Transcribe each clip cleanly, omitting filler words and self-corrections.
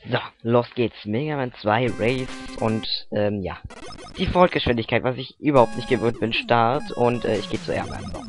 So, los geht's. Mega Man 2 Race und, ja. Default-Geschwindigkeit, was ich überhaupt nicht gewöhnt bin, Start und, ich gehe zu Airman. So.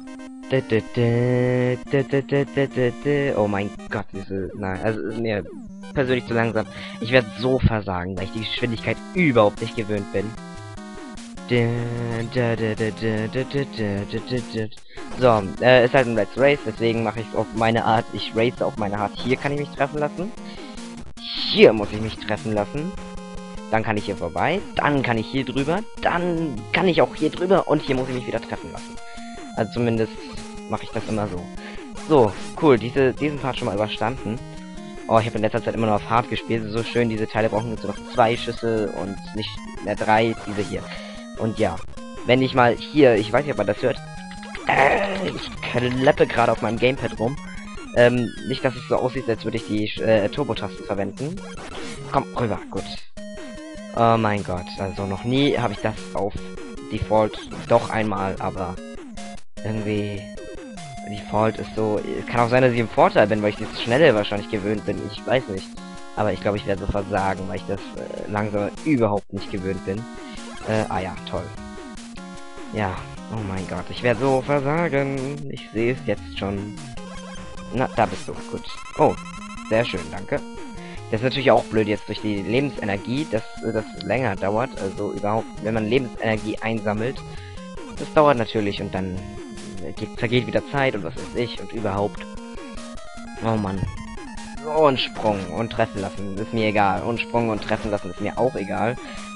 Oh mein Gott, nein, also ist mir persönlich zu langsam. Ich werde so versagen, weil ich die Geschwindigkeit überhaupt nicht gewöhnt bin. So, ist halt ein Let's Race, deswegen mache ich es auf meine Art. Ich race auf meine Art. Hier kann ich mich treffen lassen. Hier muss ich mich treffen lassen. Dann kann ich hier vorbei. Dann kann ich hier drüber. Dann kann ich auch hier drüber. Und hier muss ich mich wieder treffen lassen. Also zumindest mache ich das immer so. So, cool. Diesen Part schon mal überstanden. Oh, ich habe in letzter Zeit immer noch auf Hard gespielt. So schön, diese Teile brauchen jetzt nur noch 2 Schüsse und nicht mehr 3. Diese hier. Und ja, wenn ich mal hier, ich weiß nicht, ob man das hört. Ich kleppe gerade auf meinem Gamepad rum. Nicht, dass es so aussieht, als würde ich die Turbo-Tasten verwenden. Komm, rüber, gut. Oh mein Gott, also noch nie habe ich das auf Default, doch einmal, aber irgendwie Default ist so, kann auch sein, dass ich im Vorteil bin, weil ich das Schnelle wahrscheinlich gewöhnt bin, ich weiß nicht. Aber ich glaube, ich werde so versagen, weil ich das langsam überhaupt nicht gewöhnt bin. Ja, toll. Ja, oh mein Gott, ich werde so versagen. Ich sehe es jetzt schon. Na, da bist du. Gut. Oh, sehr schön, danke. Das ist natürlich auch blöd jetzt durch die Lebensenergie, dass das länger dauert. Also überhaupt, wenn man Lebensenergie einsammelt, das dauert natürlich und dann vergeht wieder Zeit und was weiß ich und überhaupt. Oh Mann. Und Sprung und treffen lassen ist mir egal. Und Sprung und treffen lassen ist mir auch egal.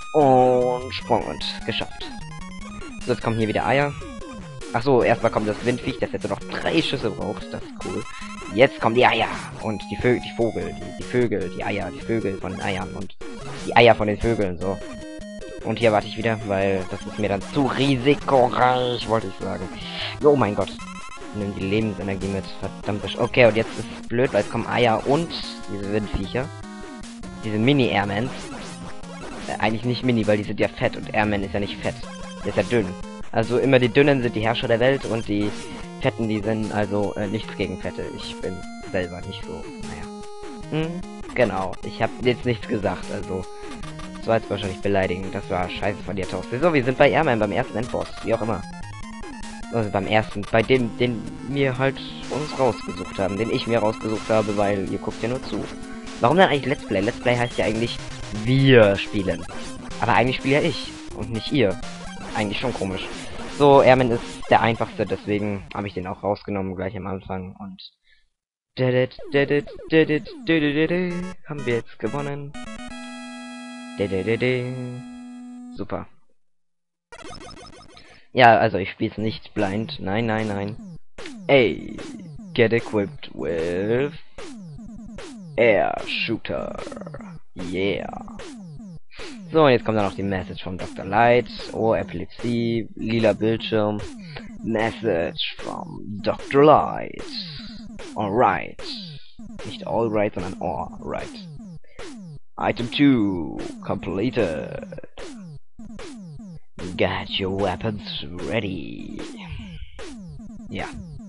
Und Sprung und geschafft. So, jetzt kommen hier wieder Eier. Ach so, erstmal kommt das Windviech, das jetzt noch 3 Schüsse braucht. Das ist cool. Jetzt kommen die Eier und die Vögel, die Eier, die Vögel von den Eiern und die Eier von den Vögeln, so. Und hier warte ich wieder, weil das ist mir dann zu risikoreich, wollte ich sagen. Oh mein Gott. Nimm die Lebensenergie mit, verdammte Okay, und jetzt ist es blöd, weil es kommen Eier und diese Windviecher. Diese Mini-Airmans. Eigentlich nicht Mini, weil die sind ja fett und Airman ist ja nicht fett. Der ist ja dünn. Also immer die Dünnen sind die Herrscher der Welt und die Fetten, die sind also nichts gegen Fette. Ich bin selber nicht so, naja. Genau, ich habe jetzt nichts gesagt, also das war jetzt wahrscheinlich beleidigend. Das war scheiße von dir, Toast. So, wir sind bei Airman, beim ersten Endboss, wie auch immer. Also beim ersten, bei dem, den wir halt uns rausgesucht haben, den ich mir rausgesucht habe, weil ihr guckt ja nur zu. Warum dann eigentlich Let's Play? Let's Play heißt ja eigentlich, wir spielen. Aber eigentlich spiele ja ich und nicht ihr. Eigentlich schon komisch. So, Airman ist der einfachste, deswegen habe ich den auch rausgenommen, gleich am Anfang. Und haben wir jetzt gewonnen. Super. Ja, also ich spiele es nicht blind. Nein, nein, nein. Ey, get equipped with Air Shooter. Yeah. So, und jetzt kommt dann noch die Message von Dr. Light. Oh, Epilepsie, lila Bildschirm. Message from Dr. Light. Alright. Nicht alright, sondern alright. Item 2 completed. Get your weapons ready. Ja.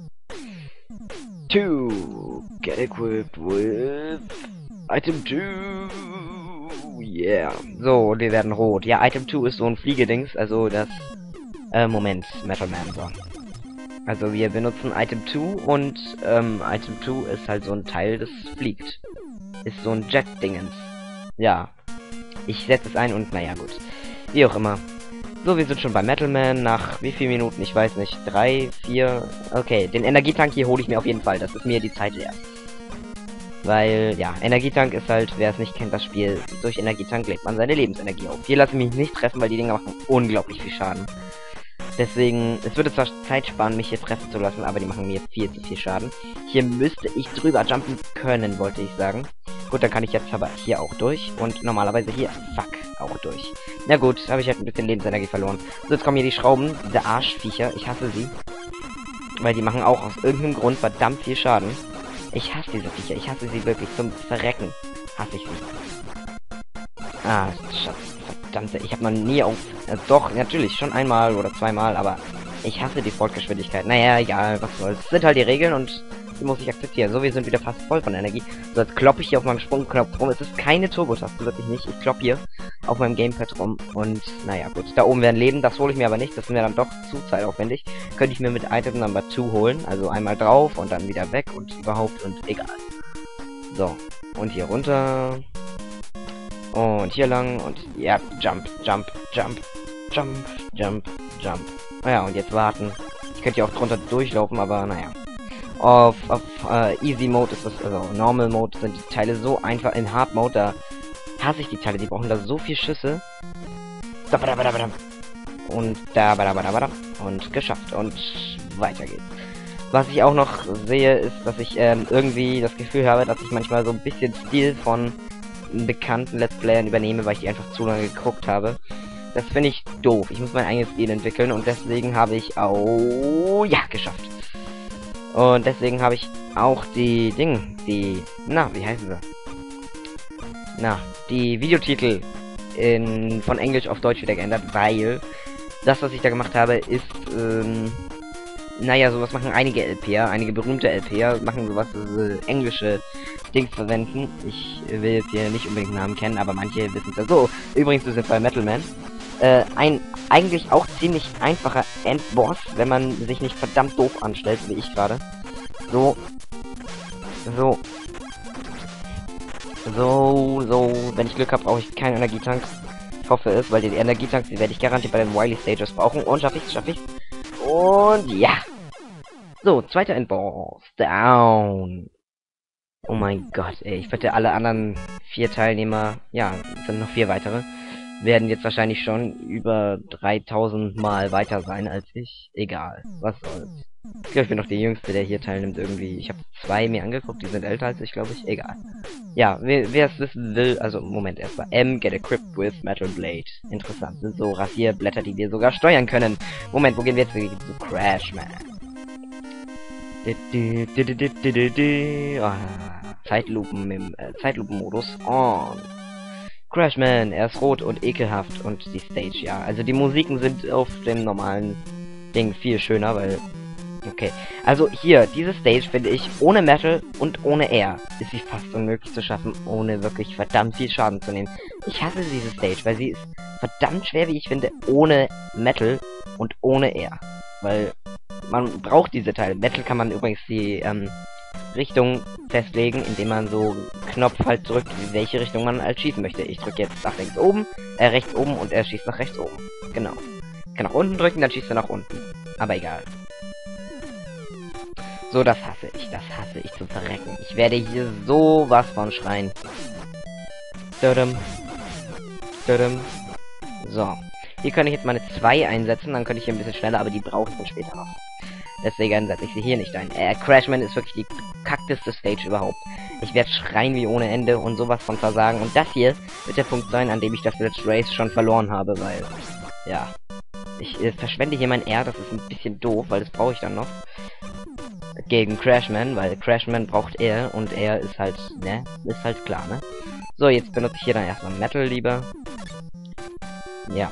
2. Get equipped with Item 2. Yeah. So, wir werden rot. Ja, Item 2 ist so ein Fliegedings, also das... Moment, Metal Man, so. Also wir benutzen Item 2 und, Item 2 ist halt so ein Teil, das fliegt. Ist so ein Jet-Dingens. Ja. Ich setze es ein und, naja, gut. Wie auch immer. So, wir sind schon bei Metal Man nach wie vielen Minuten? Ich weiß nicht. 3, 4... Okay, den Energietank hier hole ich mir auf jeden Fall. Das ist mir die Zeit wert. Weil, ja, Energietank ist halt, wer es nicht kennt, das Spiel, durch Energietank lädt man seine Lebensenergie auf. Hier lasse ich mich nicht treffen, weil die Dinger machen unglaublich viel Schaden. Deswegen, es würde zwar Zeit sparen, mich hier treffen zu lassen, aber die machen mir viel zu viel Schaden. Hier müsste ich drüber jumpen können, wollte ich sagen. Gut, dann kann ich jetzt aber hier auch durch und normalerweise hier, fuck, auch durch. Na gut, habe ich halt ein bisschen Lebensenergie verloren. So, jetzt kommen hier die Schrauben, diese Arschviecher, ich hasse sie. Weil die machen auch aus irgendeinem Grund verdammt viel Schaden. Ich hasse diese Viecher, ich hasse sie wirklich zum Verrecken. Hasse ich sie. Ah, Schatz, verdammte, ich habe noch nie auf... doch, natürlich, schon einmal oder zweimal, aber ich hasse die Default-Geschwindigkeit. Naja, egal, was soll's. Das sind halt die Regeln und Die muss ich akzeptieren. So, wir sind wieder fast voll von Energie. So, jetzt kloppe ich hier auf meinem Sprungknopf rum. Es ist keine Turbo-Taste, wirklich nicht. Ich kloppe hier auf meinem Gamepad rum. Und, naja, gut. Da oben wären Leben. Das hole ich mir aber nicht. Das ist mir dann doch zu zeitaufwendig. Könnte ich mir mit Item Number 2 holen. Also einmal drauf und dann wieder weg und überhaupt und egal. So. Und hier runter. Und hier lang. Und, ja, jump, jump, jump, jump, jump, jump. Naja, und jetzt warten. Ich könnte hier auch drunter durchlaufen, aber naja. Auf Easy Mode ist das, also Normal Mode sind die Teile so einfach. In Hard Mode, da hasse ich die Teile, die brauchen da so viel Schüsse. Und und geschafft. Und weiter geht's. Was ich auch noch sehe, ist, dass ich irgendwie das Gefühl habe, dass ich manchmal so ein bisschen Stil von bekannten Let's Playern übernehme, weil ich die einfach zu lange geguckt habe. Das finde ich doof. Ich muss mein eigenes Stil entwickeln und deswegen habe ich auch... Ja, geschafft. Und deswegen habe ich auch die na, wie heißen sie? Na, die Videotitel von Englisch auf Deutsch wieder geändert, weil das, was ich da gemacht habe, ist, naja, sowas machen einige LPer, einige berühmte LPer, machen sowas, englische Dings verwenden. Ich will jetzt hier nicht unbedingt Namen kennen, aber manche wissen es ja so. Übrigens, wir sind bei Metal Man. Ein eigentlich auch ziemlich einfacher Endboss, wenn man sich nicht verdammt doof anstellt, wie ich gerade. So, wenn ich Glück habe, brauche ich keinen Energietank. Ich hoffe es, weil die Energietanks, die werde ich garantiert bei den Wily Stages brauchen. Und schaffe ich's. Und ja. So, zweiter Endboss. Down. Oh mein Gott, ey. Ich wette, alle anderen 4 Teilnehmer, ja, es sind noch 4 weitere, werden jetzt wahrscheinlich schon über 3000 Mal weiter sein als ich. Egal, was soll's. Ich glaube, ich bin noch der Jüngste, der hier teilnimmt irgendwie. Ich habe 2 mir angeguckt, die sind älter als ich, glaube ich. Egal. Ja, wer es wissen will, also Moment erstmal. Get equipped with Metal Blade. Interessant, sind so Rasierblätter, die wir sogar steuern können. Moment, wo gehen wir jetzt? Wir gehen zu Crashman. Zeitlupen im Zeitlupenmodus on. Crashman, er ist rot und ekelhaft und die Stage, ja. Also die Musiken sind auf dem normalen Ding viel schöner, weil... Okay, also hier, diese Stage finde ich, ohne Metal und ohne Air ist sie fast unmöglich zu schaffen, ohne wirklich verdammt viel Schaden zu nehmen. Ich hasse diese Stage, weil sie ist verdammt schwer, wie ich finde, ohne Metal und ohne Air. Weil man braucht diese Teile. Metal kann man übrigens die Richtung festlegen, indem man so Knopf halt drückt, in welche Richtung man halt schießen möchte. Ich drücke jetzt nach rechts oben und er schießt nach rechts oben. Genau. Ich kann nach unten drücken, dann schießt er nach unten. Aber egal. So, das hasse ich zum Verrecken. Ich werde hier sowas von schreien. So. Hier kann ich jetzt meine 2 einsetzen, dann könnte ich hier ein bisschen schneller, aber die brauche ich dann später noch. Deswegen setze ich sie hier nicht ein. Crashman ist wirklich die kackteste Stage überhaupt. Ich werde schreien wie ohne Ende und sowas von versagen. Und das hier wird der Punkt sein, an dem ich das Let's Race schon verloren habe, weil... Ja. Ich verschwende hier mein R, das ist ein bisschen doof, weil das brauche ich dann noch. Gegen Crashman, weil Crashman braucht er und er ist halt, ne? Ist halt klar, ne? So, jetzt benutze ich hier dann erstmal Metal lieber. Ja.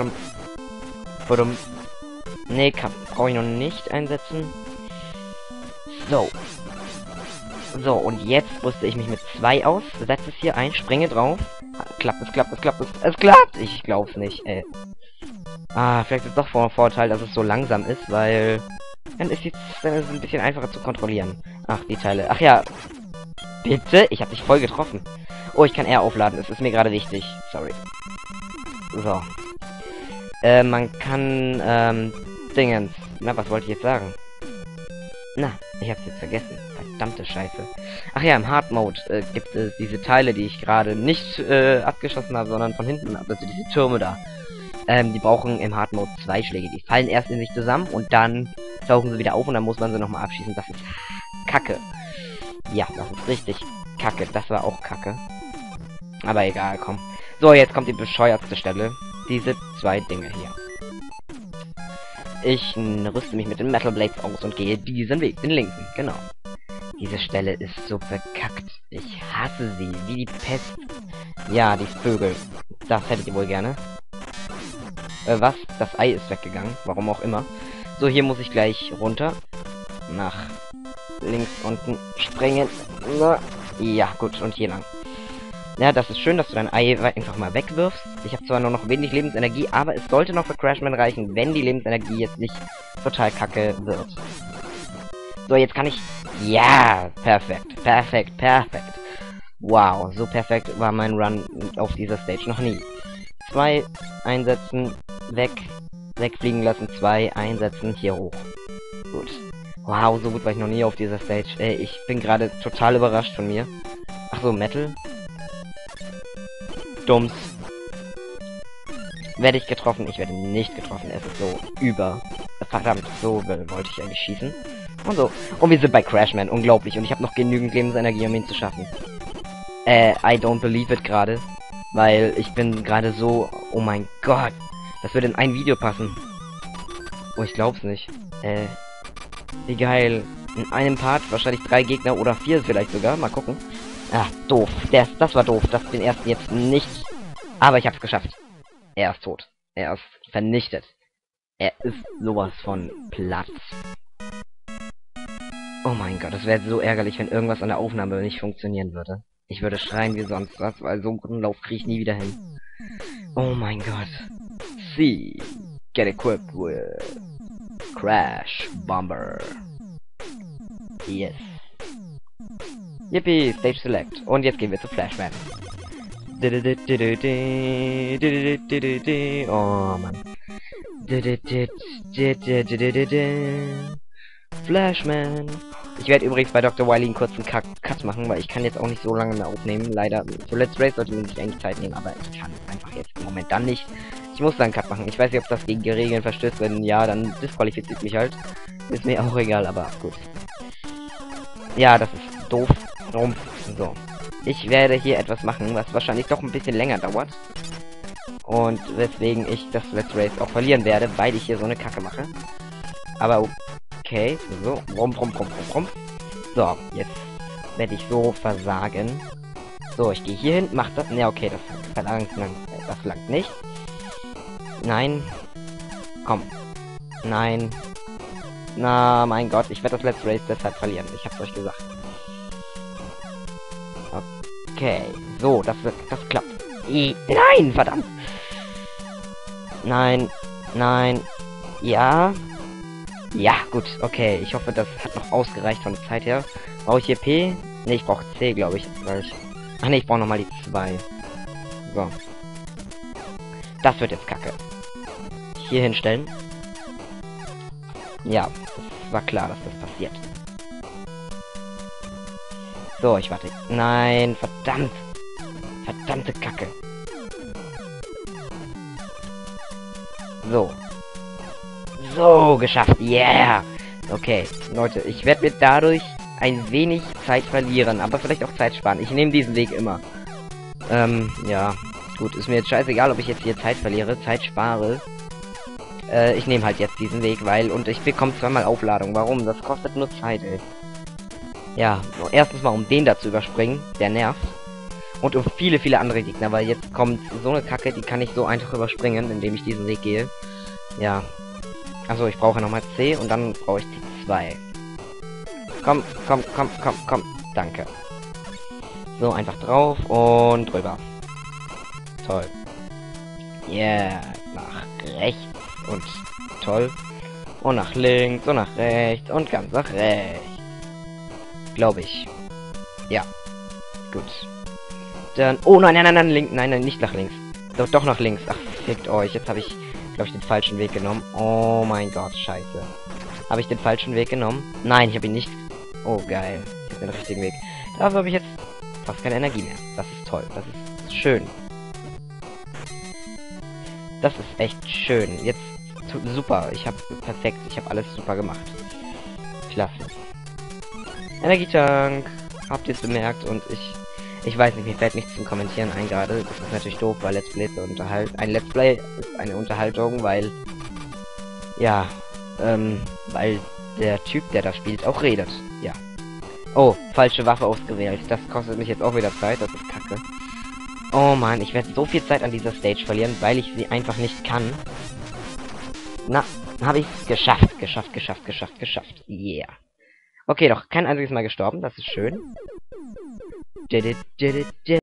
Ne, brauche ich noch nicht einsetzen. So. So, und jetzt rüste ich mich mit 2 aus, setze es hier ein, springe drauf. Klappt. Es klappt! Ich glaub's nicht, ey. Vielleicht ist es doch von Vorteil, dass es so langsam ist, weil... Dann ist es ein bisschen einfacher zu kontrollieren. Ach, die Teile. Ach ja. Bitte? Ich habe dich voll getroffen. Oh, ich kann R aufladen. Das ist mir gerade wichtig. Sorry. So. Man kann, Dingens. Na, was wollte ich jetzt sagen? Na, ich hab's jetzt vergessen. Verdammte Scheiße. Ach ja, im Hard Mode gibt es diese Teile, die ich gerade nicht abgeschossen habe, sondern von hinten ab. Also diese Türme da. Die brauchen im Hard Mode 2 Schläge. Die fallen erst in sich zusammen und dann tauchen sie wieder auf und dann muss man sie nochmal abschießen. Das ist Kacke. Ja, das ist richtig Kacke. Das war auch Kacke. Aber egal, komm. So, jetzt kommt die bescheuertste Stelle. Diese 2 Dinge hier. Ich rüste mich mit den Metal Blades aus und gehe diesen Weg, den linken, genau. Diese Stelle ist so verkackt. Ich hasse sie, wie die Pest. Ja, die Vögel. Das hättet ihr wohl gerne. Was? Das Ei ist weggegangen. Warum auch immer. So, hier muss ich gleich runter. Nach links unten springen. Na, ja, gut, und hier lang. Ja, das ist schön, dass du dein Ei einfach mal wegwirfst. Ich habe zwar nur noch wenig Lebensenergie, aber es sollte noch für Crashman reichen, wenn die Lebensenergie jetzt nicht total kacke wird. So, jetzt kann ich... Ja, perfekt, perfekt, perfekt. Wow, so perfekt war mein Run auf dieser Stage noch nie. 2 einsetzen, wegfliegen lassen, 2 einsetzen, hier hoch. Gut. Wow, so gut war ich noch nie auf dieser Stage. Ich bin gerade total überrascht von mir. Ach so, Metal. Dumms. Werde ich getroffen? Ich werde nicht getroffen. Es ist so über. Verdammt, so wollte ich eigentlich schießen. Und so. Und wir sind bei Crashman. Unglaublich. Und ich habe noch genügend Lebensenergie, um ihn zu schaffen. I don't believe it gerade. Weil ich bin gerade so... Oh mein Gott. Das würde in ein Video passen. Oh, ich glaub's nicht. Wie geil. In einem Part wahrscheinlich 3 Gegner oder 4 vielleicht sogar. Mal gucken. Ah, doof. Das war doof. Den ersten jetzt nicht. Aber ich hab's geschafft. Er ist tot. Er ist vernichtet. Er ist sowas von Platz. Oh mein Gott, das wäre so ärgerlich, wenn irgendwas an der Aufnahme nicht funktionieren würde. Ich würde schreien wie sonst was, weil so einen guten Lauf kriege ich nie wieder hin. Oh mein Gott. See. Get equipped with Crash Bomber. Yes. Yippie, Stage Select. Und jetzt gehen wir zu Flashman. Oh Mann. Flashman. Ich werde übrigens bei Dr. Wily einen kurzen Cut machen, weil ich kann jetzt auch nicht so lange mehr aufnehmen. Leider. Für Let's Race sollte man sich eigentlich Zeit nehmen, aber ich kann einfach jetzt im Moment dann nicht. Ich muss dann einen Cut machen. Ich weiß nicht, ob das gegen die Regeln verstößt. Wenn ja, dann disqualifiziert mich halt. Ist mir auch egal, aber gut. Ja, das ist doof. Drum. So. Ich werde hier etwas machen, was wahrscheinlich doch ein bisschen länger dauert. Und weswegen ich das Let's Race auch verlieren werde, weil ich hier so eine Kacke mache. Aber okay, so. Rum. So, jetzt werde ich so versagen. So, ich gehe hier hin, mach das. Ja, okay, das verlangt nicht. Nein. Komm. Nein. Na, mein Gott, ich werde das Let's Race deshalb verlieren. Ich hab's euch gesagt. Okay, so, das klappt. Nein, verdammt. Nein, ja. Ja, gut, okay. Ich hoffe, das hat noch ausgereicht von der Zeit her. Brauche ich hier P? Ne, ich brauche C, glaube ich. Ach ne, ich brauche nochmal die 2. So. Das wird jetzt kacke. Hier hinstellen. Ja, das war klar, dass das passiert. So, ich warte. Nein, verdammt. Verdammte Kacke. So. So, geschafft. Yeah. Okay, Leute, ich werde mir dadurch ein wenig Zeit verlieren, aber vielleicht auch Zeit sparen. Ich nehme diesen Weg immer. Ja. Gut, ist mir jetzt scheißegal, ob ich jetzt hier Zeit verliere, Zeit spare. Ich nehme halt jetzt diesen Weg, weil... Und ich bekomme zweimal Aufladung. Warum? Das kostet nur Zeit, ey. Ja, erstens mal, um den da zu überspringen. Der nervt. Und um viele, viele andere Gegner, weil jetzt kommt so eine Kacke, die kann ich so einfach überspringen, indem ich diesen Weg gehe. Ja. Also ich brauche nochmal C und dann brauche ich die 2. Komm. Danke. So, einfach drauf und drüber. Toll. Yeah. Nach rechts und toll. Und nach links und nach rechts und ganz nach rechts. Glaube ich. Ja. Gut. Dann... Oh nein, nein, nicht nach links. Doch nach links. Ach, fickt euch. Jetzt habe ich, glaube ich, den falschen Weg genommen. Oh mein Gott, scheiße. Habe ich den falschen Weg genommen? Nein, ich habe ihn nicht... Oh, geil. Ich habe den richtigen Weg. Dafür habe ich jetzt fast keine Energie mehr. Das ist toll. Das ist schön. Das ist echt schön. Jetzt... Super. Ich habe... Perfekt. Ich habe alles super gemacht. Klasse. Energietank. Habt ihr es bemerkt? Und ich weiß nicht, mir fällt nichts zum Kommentieren ein gerade. Das ist natürlich doof, weil Let's Play ein Let's Play ist eine Unterhaltung, weil... Ja, weil der Typ, der da spielt, auch redet. Ja. Oh, falsche Waffe ausgewählt. Das kostet mich jetzt auch wieder Zeit. Das ist kacke. Oh man, ich werde so viel Zeit an dieser Stage verlieren, weil ich sie einfach nicht kann. Na, habe ich geschafft. Yeah. Okay, doch kein einziges Mal gestorben. Das ist schön.